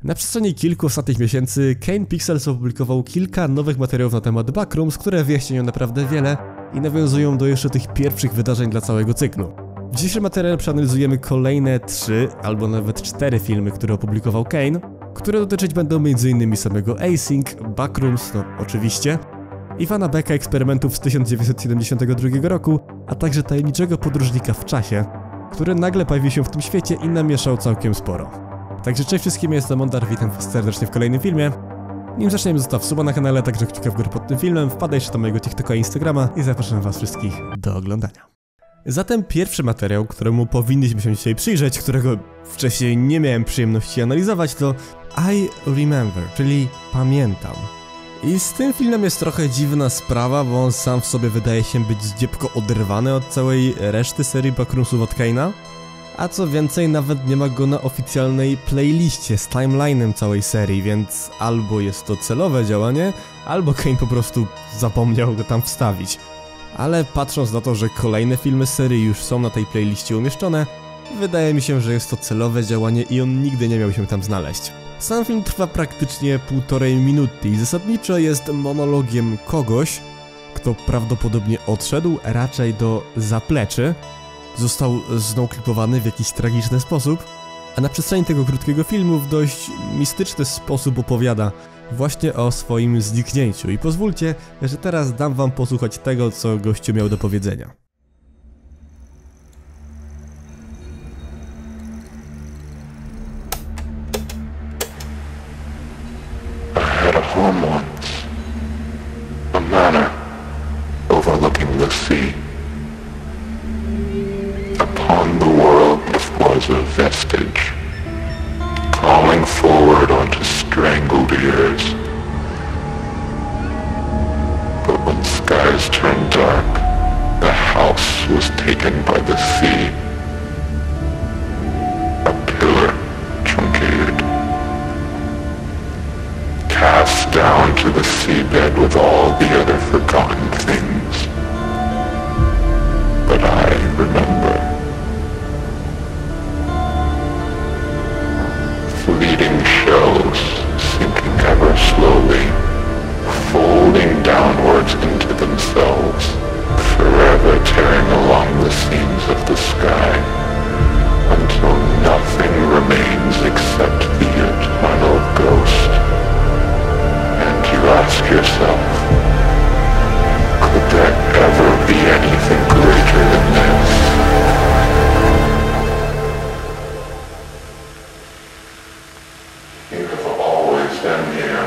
Na przestrzeni kilku ostatnich miesięcy Kane Pixels opublikował kilka nowych materiałów na temat Backrooms, które wyjaśniają naprawdę wiele i nawiązują do jeszcze tych pierwszych wydarzeń dla całego cyklu. W dzisiejszym materiale przeanalizujemy kolejne 3 albo nawet 4 filmy, które opublikował Kane, które dotyczyć będą m.in. samego Async, Backrooms, no oczywiście, Ivana Becka eksperymentów z 1972 roku, a także tajemniczego podróżnika w czasie, który nagle pojawił się w tym świecie i namieszał całkiem sporo. Także cześć wszystkim, jestem Mondar, witam was serdecznie w kolejnym filmie. Nim zaczniemy, zostaw suba na kanale, także kciuka w górę pod tym filmem, wpadaj jeszcze do mojego TikToka i Instagrama i zapraszam was wszystkich do oglądania. Zatem pierwszy materiał, któremu powinniśmy się dzisiaj przyjrzeć, którego wcześniej nie miałem przyjemności analizować, to I Remember, czyli Pamiętam. I z tym filmem jest trochę dziwna sprawa, bo on sam w sobie wydaje się być zdziepko oderwany od całej reszty serii Backroomsów od Kane'a. A co więcej, nawet nie ma go na oficjalnej playliście z timeline'em całej serii, więc albo jest to celowe działanie, albo Kane po prostu zapomniał go tam wstawić. Ale patrząc na to, że kolejne filmy serii już są na tej playliście umieszczone, wydaje mi się, że jest to celowe działanie i on nigdy nie miał się tam znaleźć. Sam film trwa praktycznie 1,5 minuty i zasadniczo jest monologiem kogoś, kto prawdopodobnie odszedł raczej do zapleczy, został znowklipowany w jakiś tragiczny sposób, a na przestrzeni tego krótkiego filmu w dość mistyczny sposób opowiada właśnie o swoim zniknięciu. I pozwólcie, że teraz dam wam posłuchać tego, co gościu miał do powiedzenia. A manor overlooking the sea. Upon the world was a vestige, crawling forward onto strangled ears. But when skies turned dark, the house was taken by the sea. A pillar truncated, cast down to the seabed with all the other forgotten things. But I remember. Fleeting shells sinking ever slowly, folding downwards into themselves, forever tearing along the seams of the sky, until nothing remains except the eternal ghost. And you ask yourself, could there ever be anything greater than this? You have always been here.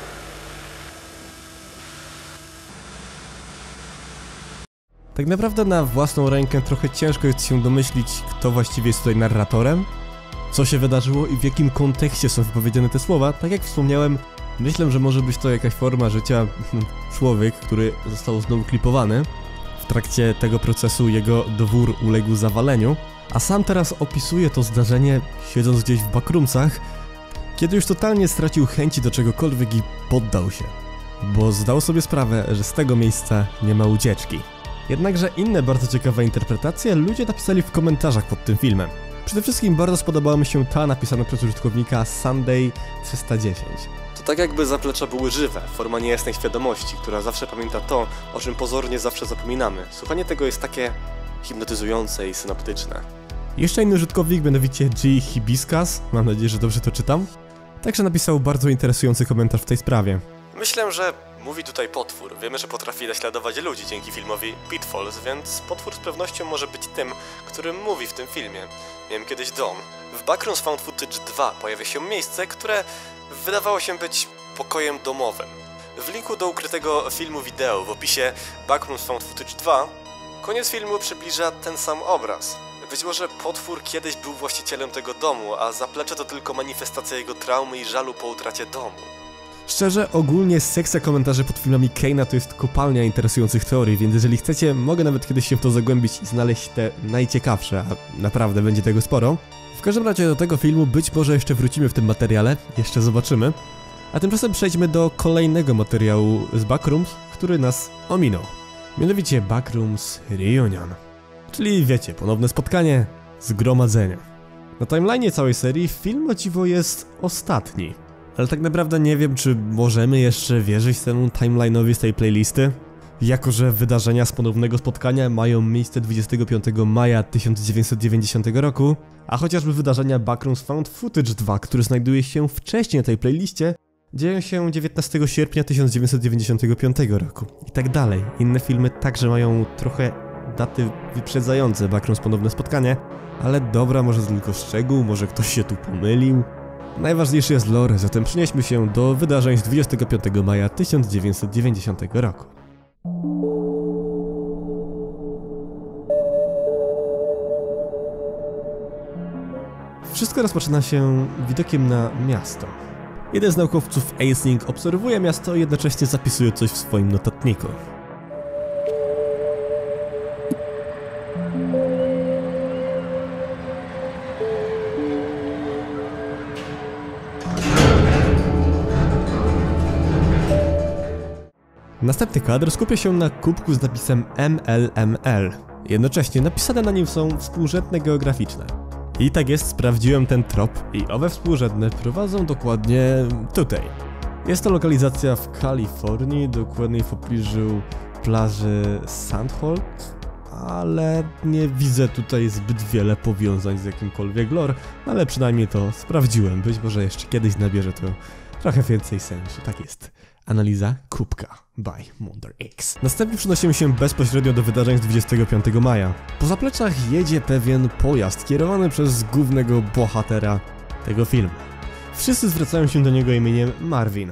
Tak naprawdę na własną rękę trochę ciężko jest się domyślić, kto właściwie jest tutaj narratorem, co się wydarzyło i w jakim kontekście są wypowiedziane te słowa. Tak jak wspomniałem, myślę, że może być to jakaś forma życia człowiek, który został znowu klipowany. W trakcie tego procesu jego dwór uległ zawaleniu, a sam teraz opisuje to zdarzenie siedząc gdzieś w backroomsach, kiedy już totalnie stracił chęci do czegokolwiek i poddał się, bo zdał sobie sprawę, że z tego miejsca nie ma ucieczki. Jednakże inne bardzo ciekawe interpretacje ludzie napisali w komentarzach pod tym filmem. Przede wszystkim bardzo spodobała mi się ta napisana przez użytkownika Sunday310. To tak jakby zaplecza były żywe, forma niejasnej świadomości, która zawsze pamięta to, o czym pozornie zawsze zapominamy. Słuchanie tego jest takie hipnotyzujące i synaptyczne. Jeszcze inny użytkownik, mianowicie G. Hibiscus, mam nadzieję, że dobrze to czytam, także napisał bardzo interesujący komentarz w tej sprawie. Myślę, że mówi tutaj potwór. Wiemy, że potrafi naśladować ludzi dzięki filmowi Pitfalls, więc potwór z pewnością może być tym, którym mówi w tym filmie. Miałem kiedyś dom. W Backrooms Found Footage 2 pojawia się miejsce, które wydawało się być pokojem domowym. W linku do ukrytego filmu wideo w opisie Backrooms Found Footage 2 koniec filmu przybliża ten sam obraz. Być może potwór kiedyś był właścicielem tego domu, a zaplecze to tylko manifestacja jego traumy i żalu po utracie domu. Szczerze, ogólnie sekcja komentarzy pod filmami Kane'a to jest kopalnia interesujących teorii, więc jeżeli chcecie, mogę nawet kiedyś się w to zagłębić i znaleźć te najciekawsze, a naprawdę będzie tego sporo. W każdym razie do tego filmu być może jeszcze wrócimy w tym materiale, jeszcze zobaczymy. A tymczasem przejdźmy do kolejnego materiału z Backrooms, który nas ominął. Mianowicie Backrooms Reunion. Czyli wiecie, ponowne spotkanie, zgromadzenie. Na timeline'ie całej serii film o dziwo jest ostatni. Ale tak naprawdę nie wiem, czy możemy jeszcze wierzyć temu timeline'owi z tej playlisty. Jako że wydarzenia z ponownego spotkania mają miejsce 25 maja 1990 roku, a chociażby wydarzenia Backrooms Found Footage 2, który znajduje się wcześniej na tej playliście, dzieją się 19 sierpnia 1995 roku i tak dalej. Inne filmy także mają trochę daty wyprzedzające Backrooms ponowne spotkanie, ale dobra, może to tylko szczegół, może ktoś się tu pomylił. Najważniejszy jest lore, zatem przenieśmy się do wydarzeń z 25 maja 1990 roku. Wszystko rozpoczyna się widokiem na miasto. Jeden z naukowców Aisling obserwuje miasto i jednocześnie zapisuje coś w swoim notatniku. Następny kadr skupia się na kubku z napisem MLML. Jednocześnie napisane na nim są współrzędne geograficzne. I tak jest, sprawdziłem ten trop i owe współrzędne prowadzą dokładnie tutaj. Jest to lokalizacja w Kalifornii, dokładniej w pobliżu plaży Sandholt, ale nie widzę tutaj zbyt wiele powiązań z jakimkolwiek lore, ale przynajmniej to sprawdziłem, być może jeszcze kiedyś nabierze to trochę więcej sensu, tak jest. Analiza kubka by Monder X. Następnie przenosimy się bezpośrednio do wydarzeń z 25 maja. Po zapleczach jedzie pewien pojazd kierowany przez głównego bohatera tego filmu. Wszyscy zwracają się do niego imieniem Marvin.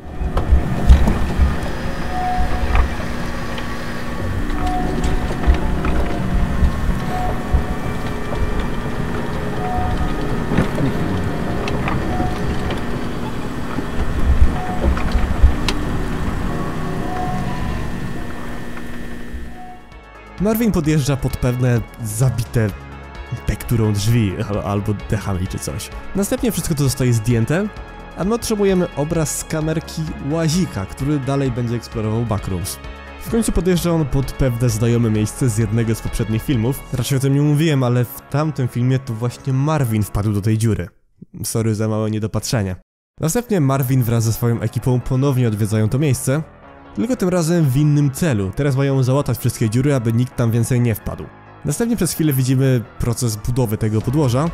Marvin podjeżdża pod pewne zabite tekturą drzwi albo dechami czy coś. Następnie wszystko to zostaje zdjęte, a my otrzymujemy obraz z kamerki łazika, który dalej będzie eksplorował Backrooms. W końcu podjeżdża on pod pewne znajome miejsce z jednego z poprzednich filmów. Raczej o tym nie mówiłem, ale w tamtym filmie to właśnie Marvin wpadł do tej dziury. Sorry za małe niedopatrzenie. Następnie Marvin wraz ze swoją ekipą ponownie odwiedzają to miejsce, tylko tym razem w innym celu. Teraz mają załatać wszystkie dziury, aby nikt tam więcej nie wpadł. Następnie przez chwilę widzimy proces budowy tego podłoża.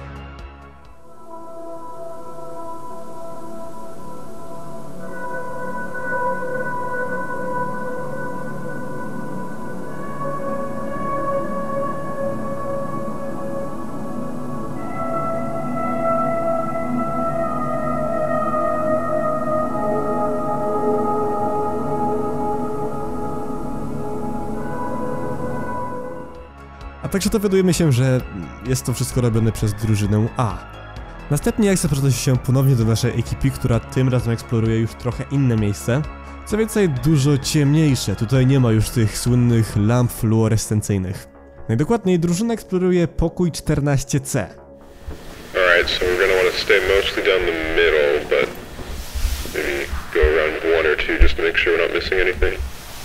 A także dowiadujemy się, że jest to wszystko robione przez drużynę A. Następnie akcja przenosi się ponownie do naszej ekipy, która tym razem eksploruje już trochę inne miejsce. Co więcej, dużo ciemniejsze, tutaj nie ma już tych słynnych lamp fluorescencyjnych. Najdokładniej drużyna eksploruje pokój 14C. Alright, so we're gonna want to stay mostly down the middle, but maybe go around one or two just to make sure we're not missing anything.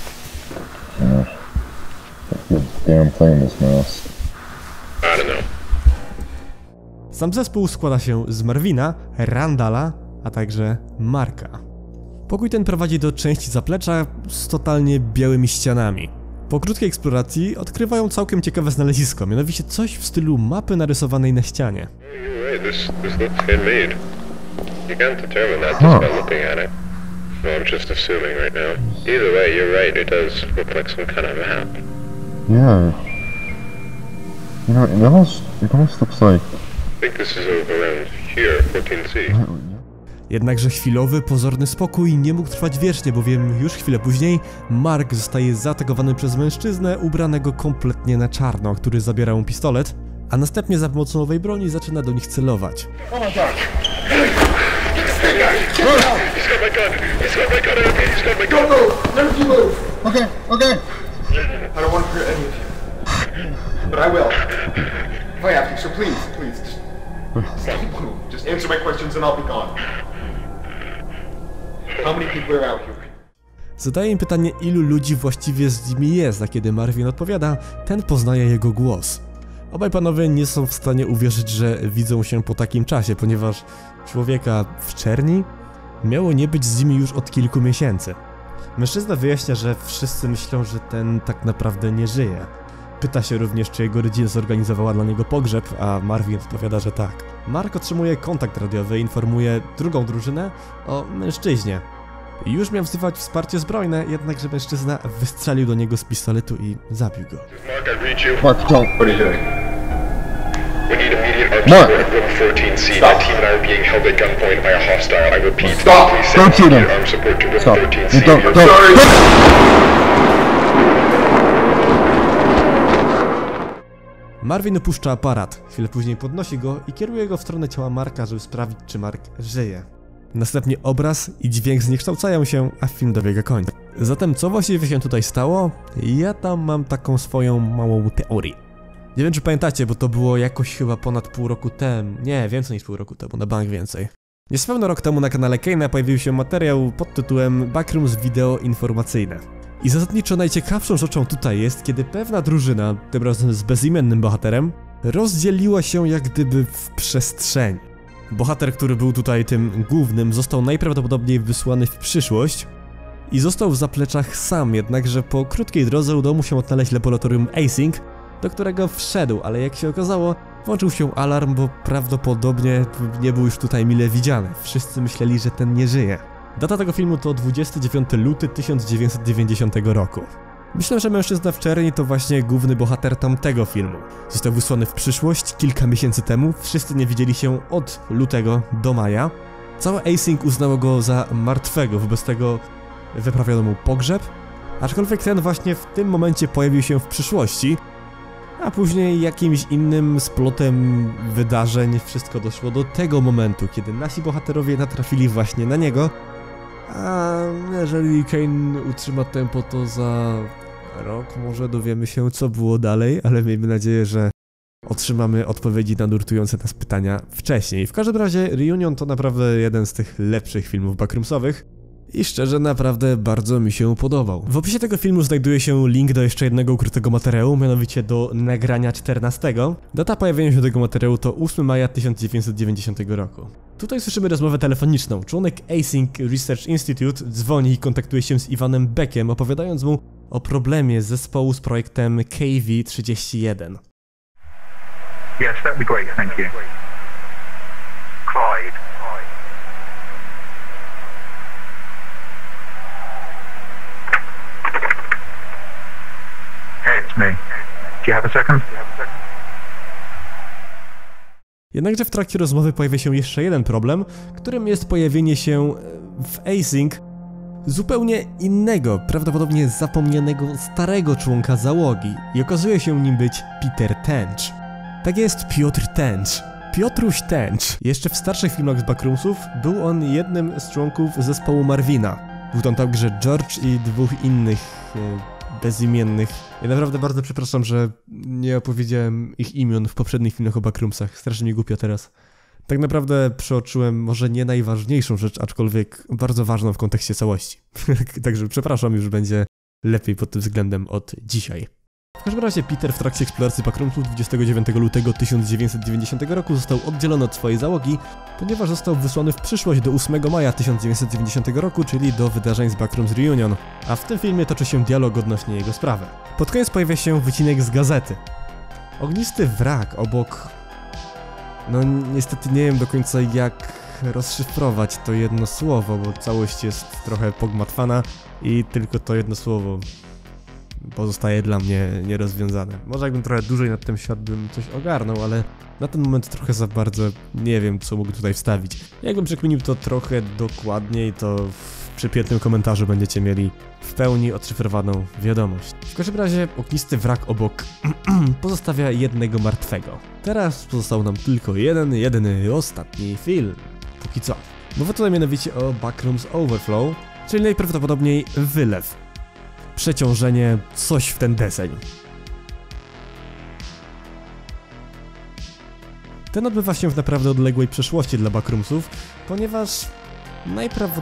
Damn famous mouse. I don't know. Sam zespół składa się z Marvina, Randala, a także Marka. Pokój ten prowadzi do części zaplecza z totalnie białymi ścianami. Po krótkiej eksploracji odkrywają całkiem ciekawe znalezisko, mianowicie coś w stylu mapy narysowanej na ścianie. You're right, this looks handmade. You can't determine that just by looking at it. No, I'm just assuming right now. Either way, you're right, it does look like some kind of map. Yeah. You know, it almost looks like... I think this is around here, 14C. Jednakże chwilowy, pozorny spokój nie mógł trwać wiecznie, bowiem już chwilę później Mark zostaje zaatakowany przez mężczyznę ubranego kompletnie na czarno, który zabiera mu pistolet, a następnie za pomocą owej broni zaczyna do nich celować. He's got my gun! He's got my gun! He's got my gun! Don't move! Never you move! Okay, okay! I don't want to hurt any of you. But I will. If I have to, so please, just answer my questions and I'll be gone. How many people are out here? Zadaje im pytanie, ilu ludzi właściwie z nimi jest, a kiedy Marvin odpowiada, ten poznaje jego głos. Obaj panowie nie są w stanie uwierzyć, że widzą się po takim czasie, ponieważ człowieka w czerni miało nie być z nimi już od kilku miesięcy. Mężczyzna wyjaśnia, że wszyscy myślą, że ten tak naprawdę nie żyje. Pyta się również, czy jego rodzina zorganizowała dla niego pogrzeb, a Marvin odpowiada, że tak. Mark otrzymuje kontakt radiowy i informuje drugą drużynę o mężczyźnie. Już miał wzywać wsparcie zbrojne, jednakże mężczyzna wystrzelił do niego z pistoletu i zabił go. Mark, I read you. Mark, don't. What are you doing? We need immediate arms Mark. support at room 14C. Stop. My team and I are being held at gunpoint by a hostile. I repeat, Stop. please Don't send shoot him. immediate arms support to room Stop. 13C. You don't. Sorry. Marvin opuszcza aparat, chwilę później podnosi go i kieruje go w stronę ciała Marka, żeby sprawdzić, czy Mark żyje. Następnie obraz i dźwięk zniekształcają się, a film dobiega końca. Zatem co właściwie się tutaj stało? Ja tam mam taką swoją małą teorię. Nie wiem, czy pamiętacie, bo to było jakoś chyba ponad pół roku temu. Nie, więcej niż pół roku temu, na bank więcej. Niespełna rok temu na kanale Kane'a pojawił się materiał pod tytułem Backrooms Video Informacyjne. I zasadniczo najciekawszą rzeczą tutaj jest, kiedy pewna drużyna, tym razem z bezimiennym bohaterem, rozdzieliła się jak gdyby w przestrzeni. Bohater, który był tutaj tym głównym, został najprawdopodobniej wysłany w przyszłość i został w zapleczach sam, jednakże po krótkiej drodze udało mu się odnaleźć laboratorium Async, do którego wszedł, ale jak się okazało, włączył się alarm, bo prawdopodobnie nie był już tutaj mile widziany. Wszyscy myśleli, że ten nie żyje. Data tego filmu to 29 luty 1990 roku. Myślę, że mężczyzna w czerni to właśnie główny bohater tamtego filmu. Został wysłany w przyszłość kilka miesięcy temu, wszyscy nie widzieli się od lutego do maja. Całe Async uznało go za martwego, wobec tego wyprawiono mu pogrzeb, aczkolwiek ten właśnie w tym momencie pojawił się w przyszłości, a później jakimś innym splotem wydarzeń wszystko doszło do tego momentu, kiedy nasi bohaterowie natrafili właśnie na niego. A jeżeli Kane utrzyma tempo, to za rok może dowiemy się, co było dalej, ale miejmy nadzieję, że otrzymamy odpowiedzi na nurtujące nas pytania wcześniej. W każdym razie Reunion to naprawdę jeden z tych lepszych filmów backroomsowych i szczerze naprawdę bardzo mi się podobał. W opisie tego filmu znajduje się link do jeszcze jednego ukrytego materiału, mianowicie do nagrania 14. Data pojawienia się tego materiału to 8 maja 1990 roku. Tutaj słyszymy rozmowę telefoniczną. Członek Async Research Institute dzwoni i kontaktuje się z Ivanem Beckiem, opowiadając mu o problemie zespołu z projektem KV-31. Yes, that'd be great, thank you. Clyde. Hey, it's me. Do you have a second? Jednakże w trakcie rozmowy pojawia się jeszcze jeden problem, którym jest pojawienie się w Async zupełnie innego, prawdopodobnie zapomnianego starego członka załogi i okazuje się nim być Peter Tench. Tak jest, Piotr Tench. Piotruś Tench. Jeszcze w starszych filmach z Backroomsów był on jednym z członków zespołu Marvina. Był tam także George i dwóch innych bezimiennych. Ja naprawdę bardzo przepraszam, że nie opowiedziałem ich imion w poprzednich filmach o Backroomsach. Strasznie mi głupio teraz. Tak naprawdę przeoczyłem może nie najważniejszą rzecz, aczkolwiek bardzo ważną w kontekście całości. Także przepraszam, już będzie lepiej pod tym względem od dzisiaj. W każdym razie Peter w trakcie eksploracji Backroomsów 29 lutego 1990 roku został oddzielony od swojej załogi, ponieważ został wysłany w przyszłość do 8 maja 1990 roku, czyli do wydarzeń z Backrooms Reunion, a w tym filmie toczy się dialog odnośnie jego sprawy. Pod koniec pojawia się wycinek z gazety. Ognisty wrak obok... No niestety nie wiem do końca jak rozszyfrować to jedno słowo, bo całość jest trochę pogmatwana i tylko to jedno słowo pozostaje dla mnie nierozwiązane. Może jakbym trochę dłużej nad tym siadł, bym coś ogarnął, ale na ten moment trochę za bardzo nie wiem, co mógł tutaj wstawić. Jakbym przekminił to trochę dokładniej, to w przypiętym komentarzu będziecie mieli w pełni odszyfrowaną wiadomość. W każdym razie ognisty wrak obok pozostawia jednego martwego. Teraz pozostał nam tylko jedyny ostatni film. Póki co. Mowa tutaj mianowicie o Backrooms Overflow, czyli najprawdopodobniej wylew. Przeciążenie, coś w ten deseń. Ten odbywa się w naprawdę odległej przeszłości dla Backroomsów, ponieważ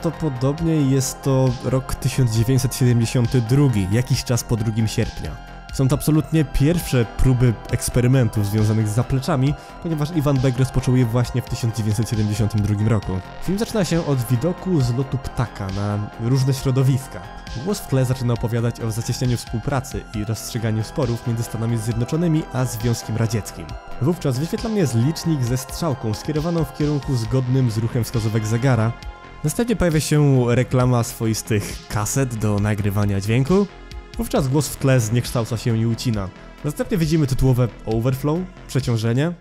najprawdopodobniej jest to rok 1972, jakiś czas po 2 sierpnia. Są to absolutnie pierwsze próby eksperymentów związanych z zapleczami, ponieważ Ivan Beck rozpoczął je właśnie w 1972 roku. Film zaczyna się od widoku z lotu ptaka na różne środowiska. Głos w tle zaczyna opowiadać o zacieśnianiu współpracy i rozstrzyganiu sporów między Stanami Zjednoczonymi a Związkiem Radzieckim. Wówczas wyświetlany jest licznik ze strzałką skierowaną w kierunku zgodnym z ruchem wskazówek zegara. Następnie pojawia się reklama swoistych kaset do nagrywania dźwięku. Wówczas głos w tle zniekształca się i ucina. Następnie widzimy tytułowe overflow, przeciążenie.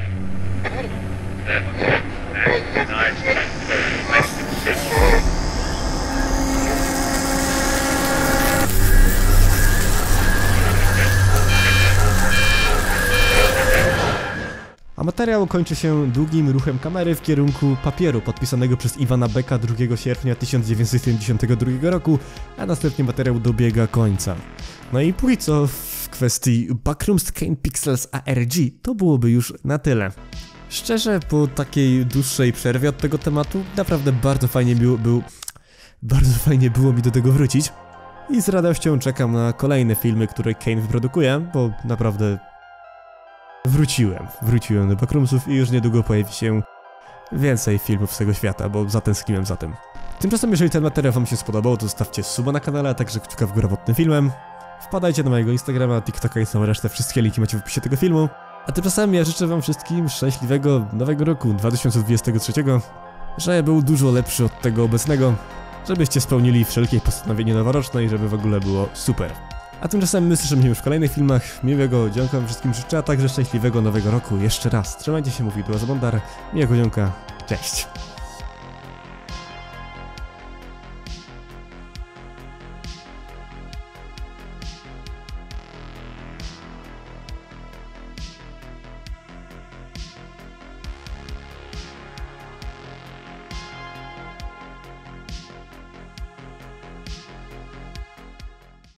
A materiał kończy się długim ruchem kamery w kierunku papieru podpisanego przez Ivana Becka 2 sierpnia 1972 roku, a następnie materiał dobiega końca. No i póki co w kwestii Backrooms Kane Pixels ARG to byłoby już na tyle. Szczerze, po takiej dłuższej przerwie od tego tematu naprawdę bardzo fajnie było mi do tego wrócić. I z radością czekam na kolejne filmy, które Kane wyprodukuje, bo naprawdę wróciłem do Backroomsów i już niedługo pojawi się więcej filmów z tego świata, bo zatęskniłem za tym. Tymczasem, jeżeli ten materiał wam się spodobał, to zostawcie suba na kanale, a także kciuka w górę pod tym filmem. Wpadajcie na mojego Instagrama, TikToka i całą resztę, wszystkie linki macie w opisie tego filmu. A tymczasem ja życzę wam wszystkim szczęśliwego nowego roku 2023, żeby był dużo lepszy od tego obecnego, żebyście spełnili wszelkie postanowienia noworoczne i żeby w ogóle było super. A tymczasem my słyszymy się już w kolejnych filmach. Miłego dzionka wszystkim życzę, a także szczęśliwego nowego roku jeszcze raz. Trzymajcie się, mówi Duazabondar. Miłego dzionka, cześć!